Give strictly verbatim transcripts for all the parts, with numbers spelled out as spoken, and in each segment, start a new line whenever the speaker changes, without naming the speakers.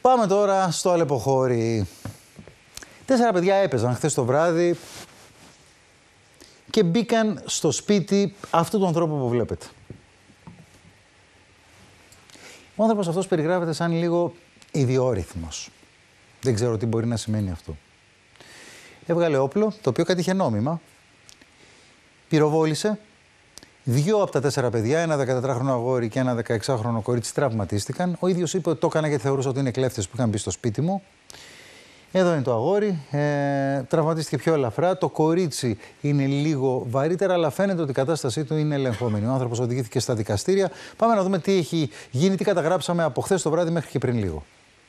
Πάμε τώρα στο Αλεποχώρι. Τέσσερα παιδιά έπαιζαν χθες το βράδυ και μπήκαν στο σπίτι αυτού του ανθρώπου που βλέπετε. Ο άνθρωπος αυτός περιγράφεται σαν λίγο ιδιόρυθμος. Δεν ξέρω τι μπορεί να σημαίνει αυτό. Έβγαλε όπλο, το οποίο κατήχε νόμιμα, πυροβόλησε. Δύο από τα τέσσερα παιδιά, ένα δεκατετράχρονο αγόρι και ένα δεκαεξάχρονο κορίτσι, τραυματίστηκαν. Ο ίδιος είπε ότι το έκανα γιατί θεωρούσα ότι είναι κλέφτες που είχαν μπει στο σπίτι μου. Εδώ είναι το αγόρι. Ε, τραυματίστηκε πιο ελαφρά. Το κορίτσι είναι λίγο βαρύτερα, αλλά φαίνεται ότι η κατάστασή του είναι ελεγχόμενη. Ο άνθρωπος οδηγήθηκε στα δικαστήρια. Πάμε να δούμε τι έχει γίνει, τι καταγράψαμε από χθες το βράδυ μέχρι και πριν λίγο.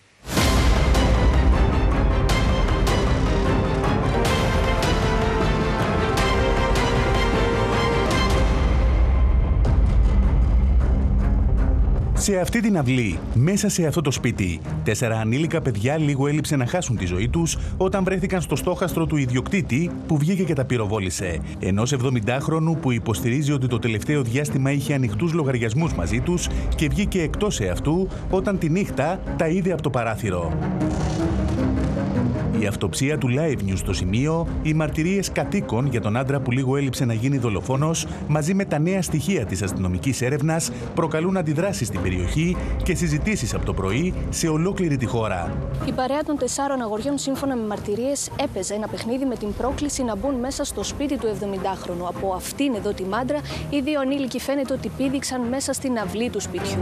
Σε αυτή την αυλή, μέσα σε αυτό το σπίτι, τέσσερα ανήλικα παιδιά λίγο έλειψε να χάσουν τη ζωή τους όταν βρέθηκαν στο στόχαστρο του ιδιοκτήτη που βγήκε και τα πυροβόλησε. Ενός εβδομηντάχρονου που υποστηρίζει ότι το τελευταίο διάστημα είχε ανοιχτούς λογαριασμούς μαζί τους και βγήκε εκτός εαυτού όταν τη νύχτα τα είδε από το παράθυρο. Η αυτοψία του Live News στο σημείο, οι μαρτυρίες κατοίκων για τον άντρα που λίγο έλειψε να γίνει δολοφόνος, μαζί με τα νέα στοιχεία της αστυνομικής έρευνας, προκαλούν αντιδράσεις στην περιοχή και συζητήσεις από το πρωί σε ολόκληρη τη χώρα.
Η παρέα των τεσσάρων αγοριών, σύμφωνα με μαρτυρίες, έπαιζε ένα παιχνίδι με την πρόκληση να μπουν μέσα στο σπίτι του εβδομηντάχρονου. Από αυτήν εδώ τη μάντρα, οι δύο ανήλικοι φαίνεται ότι πήδηξαν μέσα στην αυλή του σπιτιού.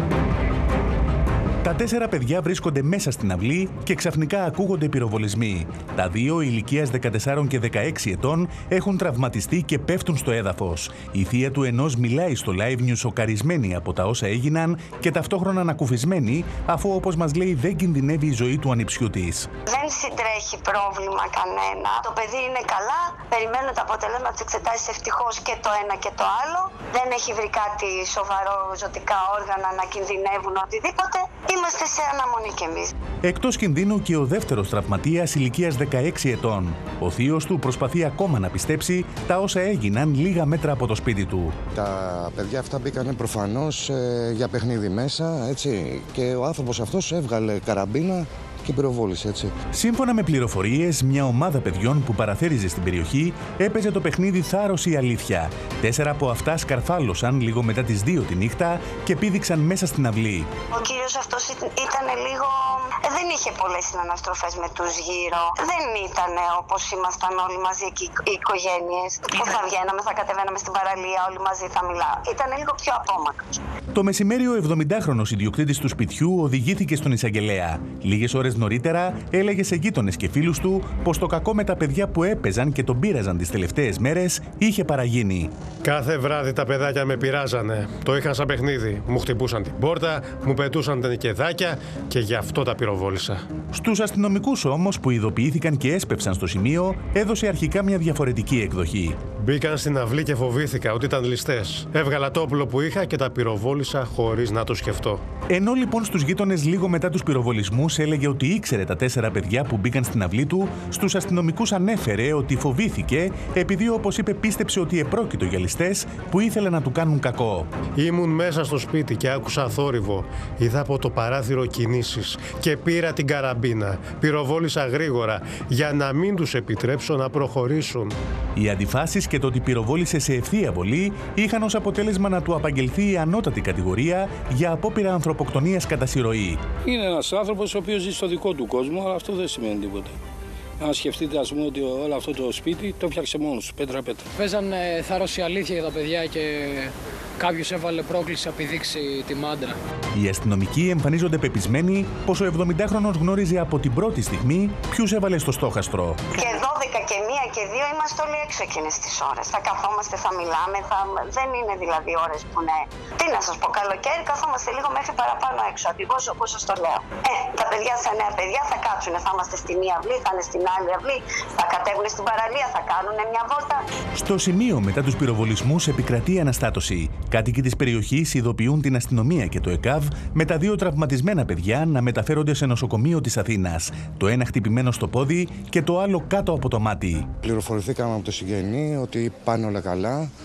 Τα τέσσερα παιδιά βρίσκονται μέσα στην αυλή και ξαφνικά ακούγονται πυροβολισμοί. Τα δύο, ηλικίας δεκατεσσάρων και δεκαέξι ετών, έχουν τραυματιστεί και πέφτουν στο έδαφος. Η θεία του ενός μιλάει στο Live News σοκαρισμένη από τα όσα έγιναν και ταυτόχρονα ανακουφισμένη, αφού όπως μας λέει δεν κινδυνεύει η ζωή του ανιψιού της.
Δεν συντρέχει πρόβλημα κανένα. Το παιδί είναι καλά. Περιμένουν τα αποτελέσματα της εξετάσεις ευτυχώς και το ένα και το άλλο. Δεν έχει βρει κάτι σοβαρό ζωτικά όργανα να κινδυνεύουν οτιδήποτε. Είμαστε σε αναμονή κι εμείς.
Εκτός κινδύνου και ο δεύτερος τραυματίας ηλικίας δεκαέξι ετών. Ο θείος του προσπαθεί ακόμα να πιστέψει τα όσα έγιναν λίγα μέτρα από το σπίτι του.
Τα παιδιά αυτά μπήκανε προφανώς ε, για παιχνίδι μέσα, έτσι, και ο άνθρωπος αυτός έβγαλε καραμπίνα και πυροβόλησε, έτσι.
Σύμφωνα με πληροφορίες, μια ομάδα παιδιών που παραθέριζε στην περιοχή έπαιζε το παιχνίδι Θάρρος ή Αλήθεια. Τέσσερα από αυτά σκαρφάλωσαν λίγο μετά τις δύο τη νύχτα και πήδηξαν μέσα στην αυλή.
Ο κύριος αυτός ήταν λίγο... δεν είχε πολλές συναναστροφές με τους γύρω. Δεν ήταν όπως ήμασταν όλοι μαζί εκεί οι οικογένειες. Που θα βγαίναμε, θα κατεβαίναμε στην παραλία, όλοι μαζί θα μιλάμε. Ήταν λίγο πιο απόμακρος.
Το μεσημέρι ο εβδομηντάχρονος ιδιοκτήτης του σπιτιού οδηγήθηκε στον εισαγγελέα. Λίγες ώρες νωρίτερα έλεγε σε γείτονες και φίλους του πως το κακό με τα παιδιά που έπαιζαν και τον πείραζαν τις τελευταίες μέρες είχε παραγίνει.
Κάθε βράδυ τα παιδάκια με πειράζανε. Το είχαν σαν παιχνίδι. Μου χτυπούσαν την πόρτα, μου πετούσαν τα νικεδάκια και γι' αυτό τα πυροβόλησα.
Στους αστυνομικούς όμως που ειδοποιήθηκαν και έσπευσαν στο σημείο, έδωσε αρχικά μια διαφορετική εκδοχή.
Μπήκαν στην αυλή και φοβήθηκα ότι ήταν ληστές. Έβγαλα το όπλο που είχα και τα πυροβόλησα χωρίς να το σκεφτώ.
Ενώ λοιπόν στους γείτονες λίγο μετά τους πυροβολισμούς έλεγε ότι ήξερε τα τέσσερα παιδιά που μπήκαν στην αυλή του, στους αστυνομικούς ανέφερε ότι φοβήθηκε επειδή, όπως είπε, πίστεψε ότι επρόκειτο για ληστές που ήθελαν να του κάνουν κακό.
Ήμουν μέσα στο σπίτι και άκουσα θόρυβο. Είδα από το παράθυρο κινήσεις και πήρα την καραμπίνα. Πυροβόλησα γρήγορα για να μην τους επιτρέψω να προχωρήσουν.
Οι αντιφάσεις και το ότι πυροβόλησε σε ευθεία βολή είχαν ως αποτέλεσμα να του απαγγελθεί η ανώτατη κατηγορία για απόπειρα ανθρωποκτονίας κατά συρροή.
Είναι ένας άνθρωπος ο οποίος ζει στο δικό του κόσμο, αλλά αυτό δεν σημαίνει τίποτα. Αν σκεφτείτε, ας πούμε, ότι όλο αυτό το σπίτι το φτιάξε μόνος του, πέτρα-πέτρα.
Παίζαν ε, θάρρος ή αλήθεια για τα παιδιά και κάποιος έβαλε πρόκληση να πηδήξει τη μάντρα.
Οι αστυνομικοί εμφανίζονται πεπισμένοι πως ο εβδομηντάχρονος γνώριζε από την πρώτη στιγμή ποιους έβαλε στο στόχαστρο.
Και δώδεκα και μία και δύο είμαστε όλοι έξω εκείνες τις ώρες. Θα καθόμαστε, θα μιλάμε, θα... δεν είναι δηλαδή ώρες που είναι... Τι να σας πω, καλοκαίρι καθόμαστε λίγο μέχρι παραπάνω έξω, ακριβώς όπως σας το λέω. Ε, τα παιδιά σαν νέα παιδιά θα κάτσουν, θα είμαστε στη μία αυλή, θα είναι στην άλλη αυλή, θα κατέβουν στην παραλία, θα κάνουν μια βόλτα.
Στο σημείο μετά τους πυροβολισμούς επικρατεί αναστάτωση. Κάτοικοι της περιοχής ειδοποιούν την αστυνομία και το ΕΚΑΒ με τα δύο τραυματισμένα παιδιά να μεταφέρονται σε νοσοκομείο της Αθήνας. Το ένα χτυπημένο στο πόδι και το άλλο κάτω από το μάτι.
Πληροφορηθήκαμε από το συγγενή ότι πάνε όλα καλά.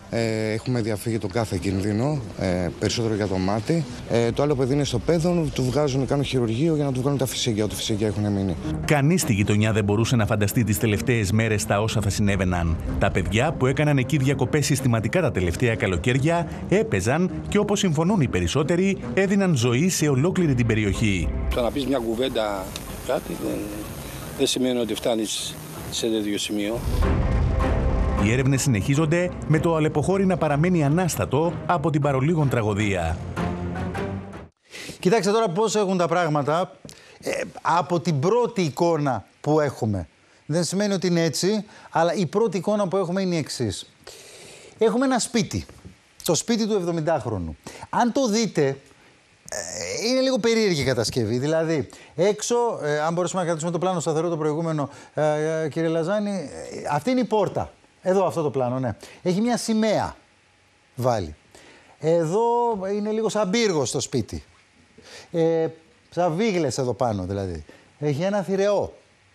Ε, έχουμε διαφύγει τον κάθε κίνδυνο, ε, περισσότερο για το μάτι. Ε, το άλλο παιδί είναι στο πέδο, του βγάζουν, κάνουν χειρουργείο για να του βγάλουν τα φυσικιά, ό,τι φυσικιά έχουν μείνει.
Κανείς στη γειτονιά δεν μπορούσε να φανταστεί τις τελευταίες μέρες τα όσα θα συνέβαιναν. Τα παιδιά που έκαναν εκεί διακοπές συστηματικά τα τελευταία καλοκαίρια έπαιζαν και, όπως συμφωνούν οι περισσότεροι, έδιναν ζωή σε ολόκληρη την περιοχή.
Το να πεις μια κουβέντα κάτι δεν, δεν σημαίνει ότι φτάνεις σε τέτοιο σημείο.
Οι έρευνες συνεχίζονται, με το αλεποχώρι να παραμένει ανάστατο από την παρολίγων τραγωδία.
Κοιτάξτε τώρα πώς έχουν τα πράγματα ε, από την πρώτη εικόνα που έχουμε. Δεν σημαίνει ότι είναι έτσι, αλλά η πρώτη εικόνα που έχουμε είναι η εξής. Έχουμε ένα σπίτι, το σπίτι του εβδομηντάχρονου. Αν το δείτε, ε, είναι λίγο περίεργη η κατασκευή. Δηλαδή, έξω, ε, αν μπορέσουμε να κρατήσουμε το πλάνο σταθερό το προηγούμενο, ε, ε, κύριε Λαζάνη, ε, αυτή είναι η πόρτα. Εδώ αυτό το πλάνο, ναι. Έχει μια σημαία βάλει. Εδώ είναι λίγο σαν πύργο στο σπίτι. Ε, σαν βίγλες εδώ πάνω δηλαδή. Έχει ένα θηρεό.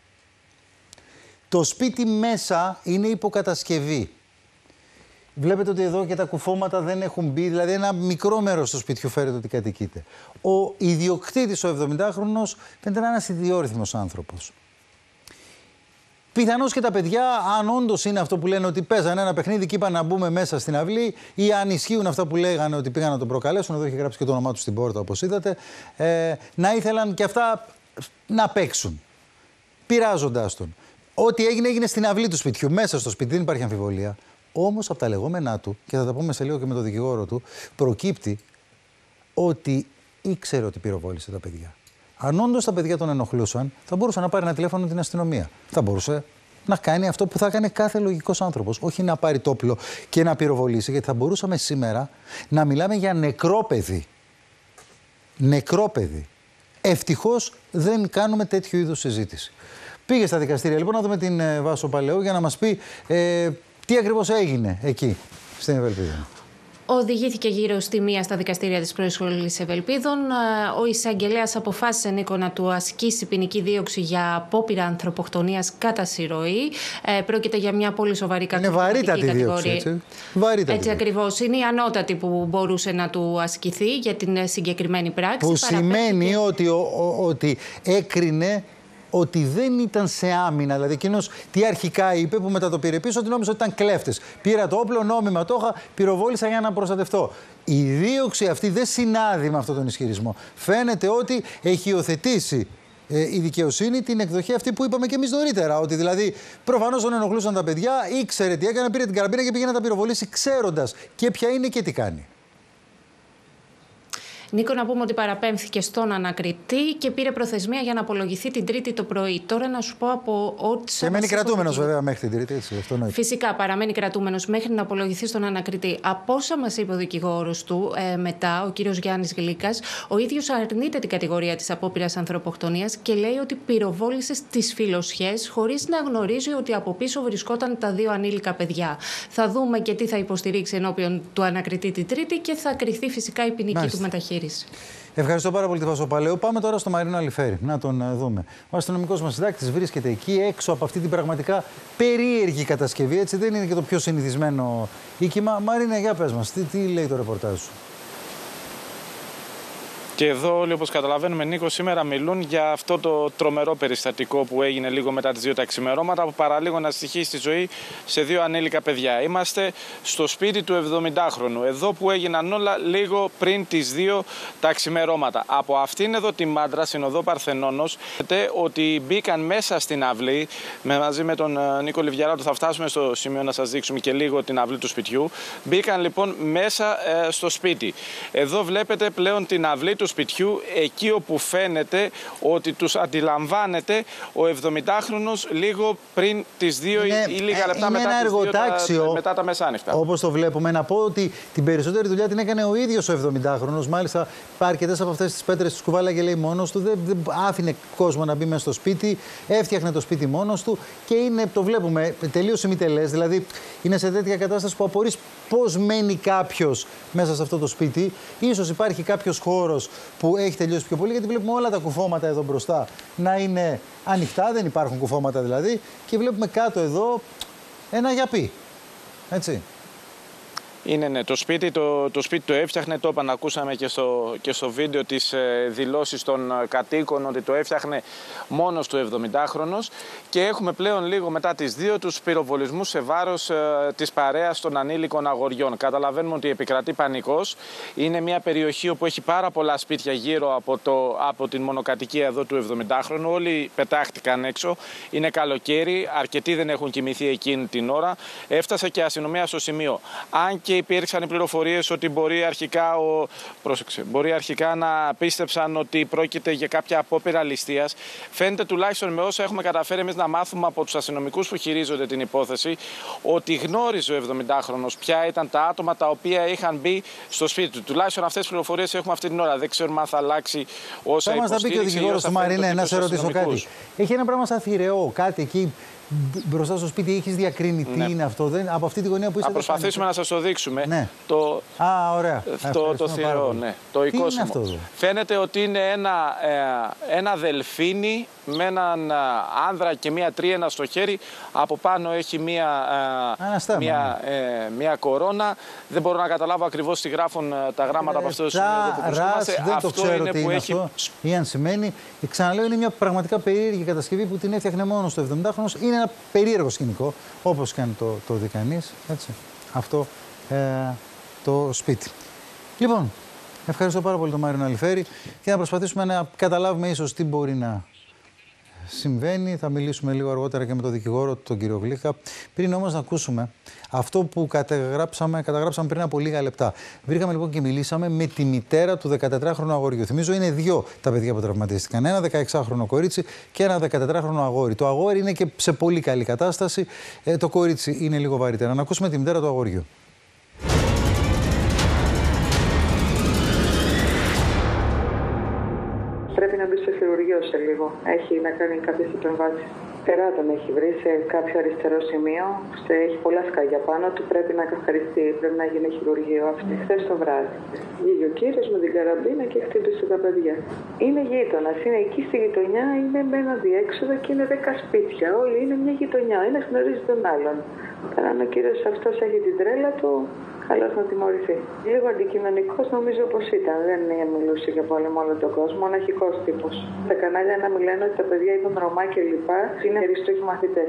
Το σπίτι μέσα είναι υποκατασκευή. Βλέπετε ότι εδώ και τα κουφώματα δεν έχουν μπει, δηλαδή ένα μικρό μέρος του σπιτιού φέρεται ότι κατοικείται. Ο ιδιοκτήτης, ο εβδομηντάχρονος, φαίνεται να είναι ένας ιδιόρυθμος άνθρωπος. Πιθανώς και τα παιδιά, αν όντως είναι αυτό που λένε ότι παίζανε ένα παιχνίδι και είπαν να μπούμε μέσα στην αυλή, ή αν ισχύουν αυτά που λέγανε ότι πήγαν να τον προκαλέσουν, εδώ έχει γράψει και το όνομά του στην πόρτα όπως είδατε, ε, να ήθελαν και αυτά να παίξουν, πειράζοντάς τον. Ό,τι έγινε, έγινε στην αυλή του σπιτιού, μέσα στο σπίτι, δεν υπάρχει αμφιβολία. Όμως από τα λεγόμενά του, και θα τα πούμε σε λίγο και με τον δικηγόρο του, προκύπτει ότι ήξερε ότι πυροβόλησε τα παιδιά. Αν όντως τα παιδιά τον ενοχλούσαν, θα μπορούσε να πάρει ένα τηλέφωνο την αστυνομία. Θα μπορούσε να κάνει αυτό που θα έκανε κάθε λογικός άνθρωπος. Όχι να πάρει το όπλο και να πυροβολήσει, γιατί θα μπορούσαμε σήμερα να μιλάμε για νεκρό παιδί. Νεκρό παιδί. Ευτυχώς δεν κάνουμε τέτοιου είδους συζήτηση. Πήγε στα δικαστήρια λοιπόν να δούμε την ε, Βάσο Παλαιού για να μας πει ε, τι ακριβώς έγινε εκεί στην Ευελπίδα.
Οδηγήθηκε γύρω στη μία στα δικαστήρια της Προεισχολής Ευελπίδων. Ο εισαγγελέας αποφάσισε, Νίκο, να του ασκήσει ποινική δίωξη για απόπειρα ανθρωποκτονίας κατά συρροή. Ε, πρόκειται για μια πολύ σοβαρή κατηγορία.
Είναι βαρύτατη δίωξη, έτσι. Βαρύτατη.
Έτσι ακριβώς. Είναι η ανώτατη που μπορούσε να του ασκηθεί για την συγκεκριμένη πράξη.
Που σημαίνει και... ότι, ο, ο, ότι έκρινε ότι δεν ήταν σε άμυνα. Δηλαδή, εκείνος τι αρχικά είπε, που μετά το πήρε πίσω, ότι νόμιζε ότι ήταν κλέφτες. Πήρα το όπλο, νόμιμα το είχα, πυροβόλησα για να προστατευτώ. Η δίωξη αυτή δεν συνάδει με αυτόν τον ισχυρισμό. Φαίνεται ότι έχει υιοθετήσει ε, η δικαιοσύνη την εκδοχή αυτή που είπαμε και εμείς νωρίτερα. Ότι δηλαδή προφανώς τον ενοχλούσαν τα παιδιά, ήξερε τι έκανε, πήρε την καραμπίνα και πήγε να τα πυροβολήσει, ξέροντας και ποια είναι και τι κάνει.
Νίκο, να πούμε ότι παραπέμφθηκε στον ανακριτή και πήρε προθεσμία για να απολογηθεί την Τρίτη το πρωί. Τώρα να σου πω από ό,τι.
Και μένει κρατούμενος βέβαια μέχρι την Τρίτη, έτσι. Αυτό νοείται.
Φυσικά παραμένει κρατούμενος μέχρι να απολογηθεί στον ανακριτή. Από όσα μας είπε ο δικηγόρος του ε, μετά, ο κύριος Γιάννης Γλύκας, ο ίδιος αρνείται την κατηγορία της απόπειρας ανθρωποκτονίας και λέει ότι πυροβόλησε στις φιλοσιές χωρίς να γνωρίζει ότι από πίσω βρισκόταν τα δύο ανήλικα παιδιά. Θα δούμε και τι θα υποστηρίξει ενώπιον του ανακριτή την Τρίτη και θα κριθεί φυσικά η ποινική Μάλιστα. του μεταχείριση. Ευχαριστώ πάρα πολύ τη Βάσο Παλαιού. Πάμε τώρα στο Μαρίνο Αλιφέρη να τον uh, δούμε. Ο αστυνομικός μας συντάκτης βρίσκεται εκεί έξω από αυτή την πραγματικά περίεργη κατασκευή. Έτσι δεν είναι και το πιο συνηθισμένο οίκημα. Μαρίνα, για πες μας, τι, τι λέει το ρεπορτάζ σου?
Και εδώ όλοι, όπως καταλαβαίνουμε, Νίκο, σήμερα μιλούν για αυτό το τρομερό περιστατικό που έγινε λίγο μετά τις δύο τα ξημερώματα, που παραλίγο να στοιχεί στη ζωή σε δύο ανήλικα παιδιά. Είμαστε στο σπίτι του εβδομηντάχρονου, εδώ που έγιναν όλα λίγο πριν τις δύο τα ξημερώματα. Από αυτήν εδώ τη μάντρα, στην οδό Παρθενώνος, ότι μπήκαν μέσα στην αυλή, μαζί με τον Νίκο Λιβιαράτο θα φτάσουμε στο σημείο να σας δείξουμε και λίγο την αυλή του σπιτιού. Μπήκαν λοιπόν μέσα ε, στο σπίτι. Εδώ βλέπετε πλέον την αυλή του σπιτιού, εκεί όπου φαίνεται ότι τους αντιλαμβάνεται ο εβδομηντάχρονος λίγο πριν τις δύο είναι, ή λίγα λεπτά μετά, τις δύο, τα, μετά τα μεσάνυχτα.
Όπως το βλέπουμε, να πω ότι την περισσότερη δουλειά την έκανε ο ίδιος ο εβδομηντάχρονος. Μάλιστα, αρκετές από αυτές τις πέτρες τις κουβάλαγε, λέει, μόνος του. Δεν, δεν άφηνε κόσμο να μπει μέσα στο σπίτι, έφτιαχνε το σπίτι μόνος του και είναι, το βλέπουμε, τελείως ημιτελές. Δηλαδή, είναι σε τέτοια κατάσταση που απορείς πώς μένει κάποιος μέσα σε αυτό το σπίτι. Ίσως υπάρχει κάποιος χώρος που έχει τελειώσει πιο πολύ, γιατί βλέπουμε όλα τα κουφώματα εδώ μπροστά να είναι ανοιχτά, δεν υπάρχουν κουφώματα δηλαδή, και βλέπουμε κάτω εδώ ένα γιαπί. Έτσι.
Είναι, ναι, το σπίτι το, το, σπίτι το έφτιαχνε, το είπαν, ακούσαμε και στο, και στο βίντεο της ε, δηλώσεις των κατοίκων ότι το έφτιαχνε μόνος του εβδομηντάχρονος, και έχουμε πλέον λίγο μετά τις δύο τους πυροβολισμούς σε βάρος ε, της παρέας των ανήλικων αγοριών. Καταλαβαίνουμε ότι επικρατεί πανικός. Είναι μια περιοχή όπου έχει πάρα πολλά σπίτια γύρω από, το, από την μονοκατοικία εδώ του εβδομηντάχρονου. Όλοι πετάχτηκαν έξω. Είναι καλοκαίρι, αρκετοί δεν έχουν κοιμηθεί εκείνη την ώρα. Έφτασε και αστυνομία στο σημείο. Αν και υπήρξαν οι πληροφορίες ότι μπορεί αρχικά, ο... Πρόσεξε, μπορεί αρχικά να πίστεψαν ότι πρόκειται για κάποια απόπειρα ληστείας, φαίνεται τουλάχιστον με όσα έχουμε καταφέρει εμείς να μάθουμε από τους αστυνομικούς που χειρίζονται την υπόθεση, ότι γνώριζε ο εβδομηντάχρονος ποια ήταν τα άτομα τα οποία είχαν μπει στο σπίτι του. Τουλάχιστον αυτές τις πληροφορίες έχουμε αυτή την ώρα. Δεν ξέρουμε αν θα αλλάξει όσα
θα
υποστήριξη.
Θα μας τα πει και ο δικηγόρος του Μαρίνε, να σε ρωτήσω κάτι. Έχει ένα πράγμα σαν θηρεό, κάτι εκεί μπροστά στο σπίτι, έχεις διακρίνει τι ναι. είναι αυτό, δεν, από αυτή τη γωνία που είσαι.
Θα προσπαθήσουμε να σας το δείξουμε.
Ναι.
Το,
Α, ωραία.
Το, το θηρεό, ναι. Το οικόσιμο. Φαίνεται ότι είναι ένα, ε, ένα δελφίνι με έναν άνδρα και μία τρίαινα στο χέρι. Από πάνω έχει μία, ε, μία, ε, μία κορώνα. Δεν μπορώ να καταλάβω ακριβώς τι γράφουν τα γράμματα ε, από αυτό το σημείο που βρισκόμαστε.
Δεν
αυτό
το ξέρω
είναι
τι
που
είναι
έχει...
αυτό ή αν σημαίνει. Ξαναλέω, είναι μια πραγματικά περίεργη κατασκευή που την έφτιαχνε μόνο στο εβδομηντάχρονος. Είναι ένα περίεργο σκηνικό, όπως και αν το, το δει κανείς, έτσι, αυτό ε, το σπίτι. Λοιπόν, ευχαριστώ πάρα πολύ τον Μάριο Αλιφέρη και να προσπαθήσουμε να καταλάβουμε ίσως τι μπορεί να συμβαίνει. Θα μιλήσουμε λίγο αργότερα και με τον δικηγόρο, τον κύριο Γλίκα. Πριν όμως να ακούσουμε αυτό που καταγράψαμε, καταγράψαμε πριν από λίγα λεπτά. Βρήκαμε λοιπόν και μιλήσαμε με τη μητέρα του δεκατετράχρονου αγοριού. Θυμίζω είναι δύο τα παιδιά που τραυματίστηκαν. Ένα δεκαεξάχρονο κορίτσι και ένα δεκατετράχρονο αγόρι. Το αγόρι είναι και σε πολύ καλή κατάσταση. Ε, το κορίτσι είναι λίγο βαρύτερα. Να ακούσουμε τη μητέρα του αγοριού.
Πρέπει να μπει στο χειρουργείο σε λίγο. Έχει να κάνει κάποιες επεμβάσεις. Τερά τον έχει βρει σε κάποιο αριστερό σημείο. Έχει πολλά σκάγια πάνω του. Πρέπει να καθαριστεί. Πρέπει να γίνει χειρουργείο. Αυτή χθες το βράδυ. Βγήκε ο κύριος με την καραμπίνα και χτύπησε τα παιδιά. Είναι γείτονας. Είναι εκεί στη γειτονιά. Είναι με ένα διέξοδο και είναι δέκα σπίτια. Όλοι είναι μια γειτονιά. Ένα γνωρίζει τον άλλον. Τώρα αν ο κύριος αυτός έχει την τρέλα του, καλώς να τιμωρηθεί. Λίγο αντικοινωνικός νομίζω πως ήταν. Δεν μιλούσε για πόλεμο όλο τον κόσμο, μοναχικός τύπος. Τα κανάλια να μιλάνε ότι τα παιδιά ήταν Ρωμά και λοιπά, είναι αριστούχοι μαθητές.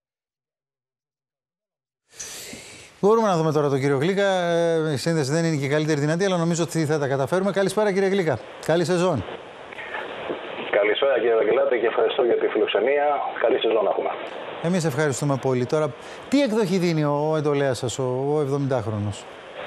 Μπορούμε να δούμε τώρα τον κύριο Γλίκα. Η σύνδεση δεν είναι και η καλύτερη δυνατή, αλλά νομίζω ότι θα τα καταφέρουμε. Καλησπέρα κύριε Γλίκα. Καλή σεζόν.
Καλησπέρα κύριε Βαγγελάτη και ευχαριστώ για τη φιλοξενία. Καλή σεζόν να έχουμε.
Εμείς ευχαριστούμε πολύ. Τώρα, τι εκδοχή δίνει ο εντολέας σας, ο, ο εβδομηντάχρονος?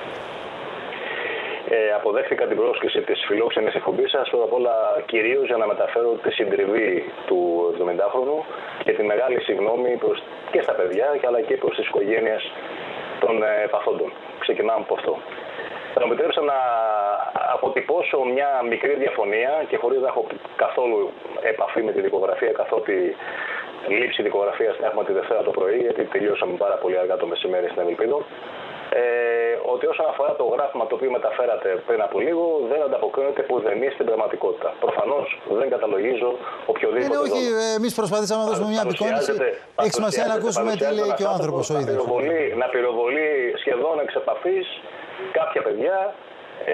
Ε, αποδέχθηκα την πρόσκληση της φιλόξενης εκπομπής σας, πρώτα απ' όλα κυρίως για να μεταφέρω τη συντριβή του εβδομηντάχρονου και τη μεγάλη συγγνώμη προς, και στα παιδιά αλλά και προς τις οικογένειες των ε, παθόντων. Ξεκινάμε από αυτό. Θα μου επιτρέψω να αποτυπώσω μια μικρή διαφωνία και χωρίς να έχω καθόλου επαφή με τη δικογραφία, καθότι λήψη δικογραφίας θα έχουμε τη Δευτέρα το πρωί, γιατί τελειώσαμε πάρα πολύ αργά το μεσημέρι στην Ευελπίδο. Ε, ότι όσον αφορά το γράφημα το οποίο μεταφέρατε πριν από λίγο, δεν ανταποκρίνεται πουδενή στην πραγματικότητα. Προφανώς δεν καταλογίζω οποιοδήποτε.
Είναι όχι, εμείς προσπαθήσαμε να δώσουμε μια απεικόνηση. Έχει σημασία να ακούσουμε τι λέει και ο άνθρωπος ο ίδιος.
Να πυροβολεί σχεδόν εξ επαφής κάποια παιδιά ε,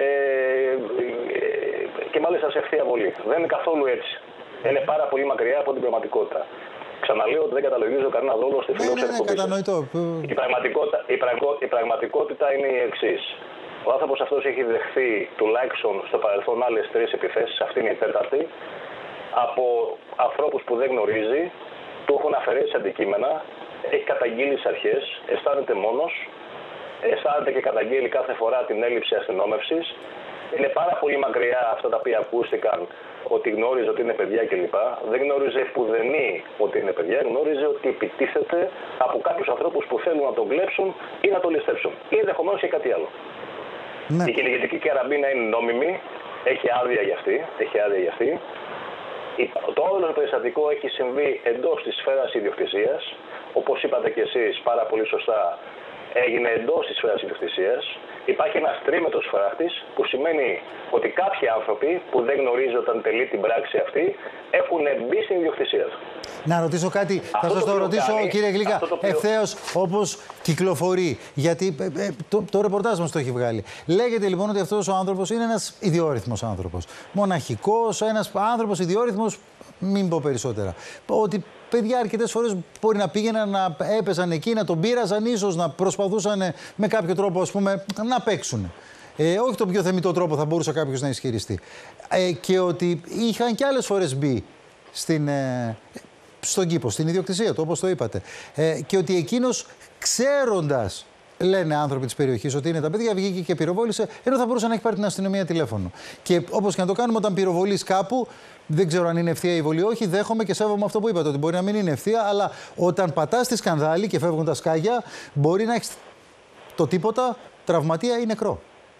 και μάλιστα σε ευθεία βολή. Δεν είναι καθόλου έτσι. Είναι πάρα πολύ μακριά από την πραγματικότητα. Ξαναλέω ότι δεν καταλογίζω κανένα δόλο στη φιλόξενη εκπομπή. Η πραγματικότητα, η, πραγκο, η πραγματικότητα είναι η εξής. Ο άνθρωπος αυτός έχει δεχθεί τουλάχιστον στο παρελθόν άλλες τρεις επιθέσεις, αυτή είναι η τέταρτη, από ανθρώπους που δεν γνωρίζει, του έχουν αφαιρέσει αντικείμενα, έχει καταγγείλει στις αρχές, αισθάνεται μόνος, αισθάνεται και καταγγέλει κάθε φορά την έλλειψη αστυνόμευσης. Είναι πάρα πολύ μακριά αυτά τα οποία ακούστηκαν, ότι γνώριζε ότι είναι παιδιά κλπ. Δεν γνώριζε πουδενή ότι είναι παιδιά, γνώριζε ότι επιτίθεται από κάποιους ανθρώπους που θέλουν να τον κλέψουν ή να τον ληστέψουν. Ή ενδεχομένως και κάτι άλλο. Ναι. Η κυνηγητική καραμπίνα είναι νόμιμη, έχει άδεια για αυτή. Έχει άδεια για αυτή. Το όλο το περιστατικό έχει συμβεί εντός της σφαίρας ιδιοκτησίας. Όπως είπατε κι εσείς πάρα πολύ σωστά, έγινε εντός της σφαίρας ιδιοκτησίας. Υπάρχει ένας τρίμετρος φράχτης που σημαίνει ότι κάποιοι άνθρωποι που δεν γνωρίζουν όταν τελεί την πράξη αυτή έχουν μπει στην ιδιοκτησία του.
Να ρωτήσω κάτι, αυτό θα σας το, το ρωτήσω κάνει, κύριε Γλύκα, οποίο... ευθέως όπως κυκλοφορεί, γιατί ε, το, το ρεπορτάζ μας το έχει βγάλει. Λέγεται λοιπόν ότι αυτός ο άνθρωπος είναι ένας ιδιόρυθμος άνθρωπος. Μοναχικός, ένας άνθρωπος ιδιόρυθμος, μην πω περισσότερα. Ότι παιδιά αρκετές φορές μπορεί να πήγαιναν, να έπαιζαν εκεί, να τον πείραζαν, ίσως να προσπαθούσαν με κάποιο τρόπο, ας πούμε, να παίξουν. Ε, όχι τον πιο θεμιτό τρόπο θα μπορούσε κάποιος να ισχυριστεί. Ε, και ότι είχαν και άλλες φορές μπει στην, ε, στον κήπο, στην ιδιοκτησία του, όπως το είπατε. Ε, και ότι εκείνος, ξέροντας, λένε άνθρωποι της περιοχής, ότι είναι τα παιδιά, βγήκε και πυροβόλησε, ενώ θα μπορούσε να έχει πάρει την αστυνομία τηλέφωνο. Και όπως και να το κάνουμε, όταν πυροβολείς κάπου, δεν ξέρω αν είναι ευθεία ή βολή, όχι, δέχομαι και σέβομαι αυτό που είπατε, ότι μπορεί να μην είναι ευθεία, αλλά όταν πατάς τη σκανδάλη και φεύγουν τα σκάγια, μπορεί να έχει το τίποτα, τραυματία ή νεκρό.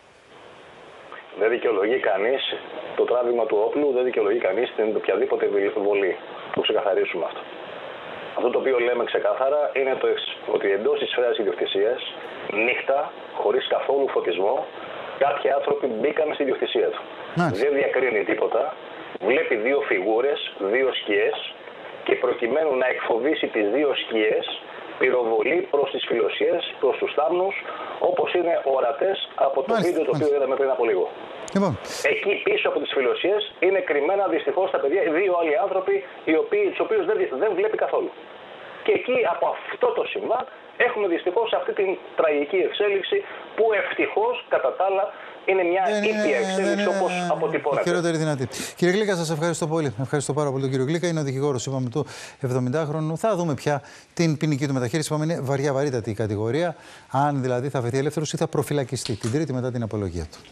Δεν δικαιολογεί κανείς το τράβημα του όπλου, δεν δικαιολογεί κανείς την οποιαδήποτε βολή. Το ξεκαθαρίσουμε αυτό. Αυτό το οποίο λέμε ξεκάθαρα είναι το εξής, ότι εντός της σφαίρας ιδιοκτησίας, νύχτα, χωρίς καθόλου φωτισμό, κάποιοι άνθρωποι μπήκαν στην ιδιοκτησία του. Ναι. Δεν διακρίνει τίποτα, βλέπει δύο φιγούρες, δύο σκιές και προκειμένου να εκφοβήσει τις δύο σκιές, πυροβολεί προς τις φιλοσιές, προς τους θάμνους, όπως είναι ορατές από το μάλιστα, βίντεο το οποίο είδαμε πριν από λίγο.
Λοιπόν.
Εκεί πίσω από τις φιλοσιές είναι κρυμμένα δυστυχώς τα παιδιά, δύο άλλοι άνθρωποι, οι οποίοι, τους οποίους δεν, δεν βλέπει καθόλου. Και εκεί από αυτό το συμβάν έχουμε δυστυχώς αυτή την τραγική εξέλιξη που ευτυχώς κατά τα άλλα είναι μια ήπια εξέλιξη όπως αποτυπώνεται.
Χειρότερη δυνατή. Κύριε Γλύκα, σας ευχαριστώ πολύ. Ευχαριστώ πάρα πολύ τον κύριο Γλύκα. Είναι ο δικηγόρος, είπαμε, του εβδομηντάχρονου. Θα δούμε πια την ποινική του μεταχείριση. Είπαμε, είναι βαριά βαρύτατη η κατηγορία. Αν δηλαδή θα βρεθεί ελεύθερος ή θα προφυλακιστεί την Τρίτη μετά την απολογία του.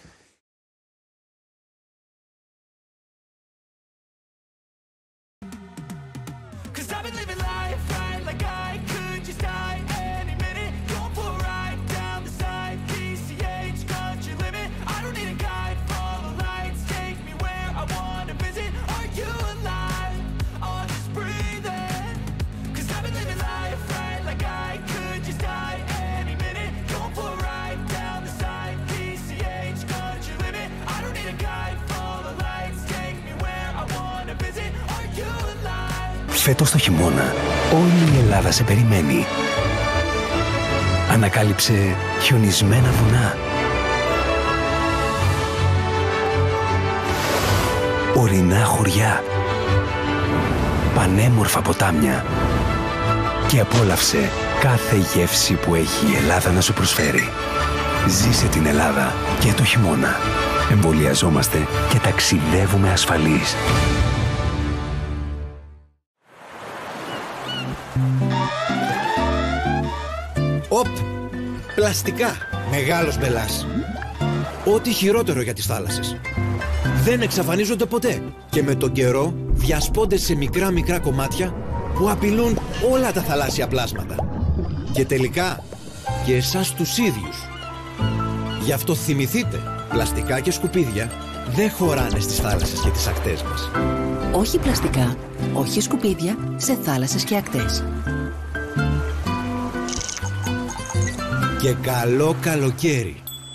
Φέτος το χειμώνα, όλη η Ελλάδα σε περιμένει. Ανακάλυψε χιονισμένα βουνά, ορεινά χωριά, πανέμορφα ποτάμια και απόλαυσε κάθε γεύση που έχει η Ελλάδα να σου προσφέρει. Ζήσε την Ελλάδα και το χειμώνα. Εμβολιαζόμαστε και ταξιδεύουμε ασφαλείς.
Οπ! Πλαστικά. Μεγάλος μπελάς. Ό,τι χειρότερο για τις θάλασσες. Δεν εξαφανίζονται ποτέ και με τον καιρό διασπώνται σε μικρά μικρά κομμάτια που απειλούν όλα τα θαλάσσια πλάσματα. Και τελικά και εσάς τους ίδιους. Γι' αυτό θυμηθείτε, πλαστικά και σκουπίδια δεν χωράνε στις θάλασσες και τις ακτές μας.
Όχι πλαστικά, όχι σκουπίδια σε θάλασσες και ακτές.
Και καλό καλοκαίρι.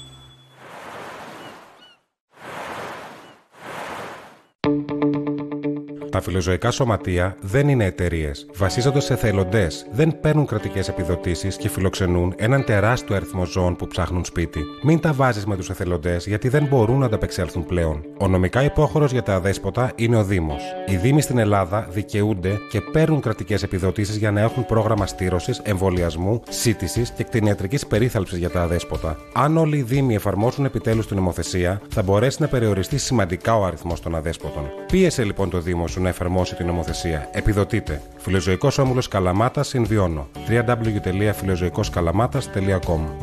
Τα φιλοζωικά σωματεία δεν είναι εταιρείες. Βασίζονται σε εθελοντές, δεν παίρνουν κρατικές επιδοτήσεις και φιλοξενούν έναν τεράστιο αριθμό ζώων που ψάχνουν σπίτι. Μην τα βάζεις με τους εθελοντές, γιατί δεν μπορούν να ανταπεξέλθουν πλέον. Ο νομικά υπόχωρος για τα αδέσποτα είναι ο Δήμος. Οι Δήμοι στην Ελλάδα δικαιούνται και παίρνουν κρατικές επιδοτήσεις για να έχουν πρόγραμμα στήρωσης, εμβολιασμού, σύτησης και κτηνιατρικής περίθαλψης για τα αδέσποτα. Αν όλοι οι Δήμοι εφαρμόσουν επιτέλους την νομοθεσία, θα μπορέσει να περιοριστεί σημαντικά ο αριθμός των αδέσποτων. Πίεσε λοιπόν το Δήμο σου να εφαρμόσει την νομοθεσία. Επιδοτείτε. Φιλοζωικός Όμιλος Καλαμάτας Συνδυώνω. double-u double-u double-u τελεία φιλοζωικός καλαμάτας τελεία com